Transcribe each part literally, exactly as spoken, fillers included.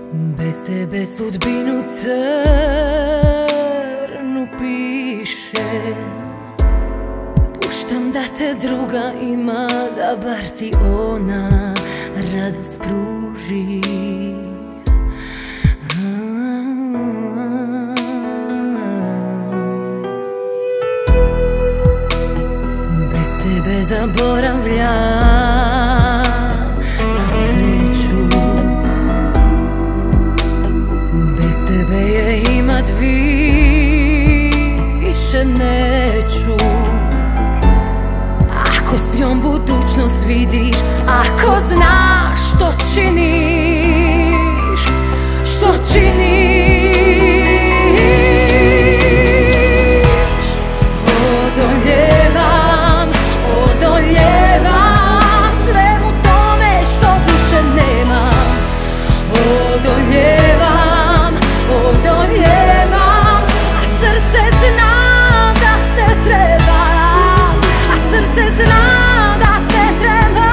Bez tebe sudbinu crnu pišem. Puštam da te druga ima, da bar ti ona radost pruži. Bez tebe zaboravljam na sreću. Bez tebe je imat više neću. Ako s njom budućnost vidiš, ako znaš što činiš, što činiš. Odoljevam, odoljevam svemu tome što više nemam. Odoljevam, odoljevam, a srce zna da te treba, a srce zna da te treba.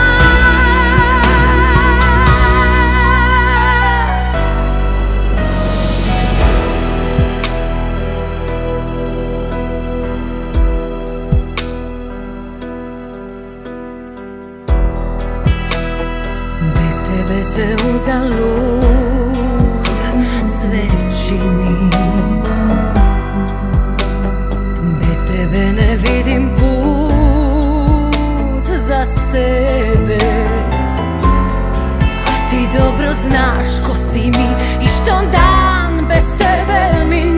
Bez tebe se uzalud sve čini. Bez tebe ne vidim put za sebe. A ti dobro znaš ko si mi i što dan bez tebe mi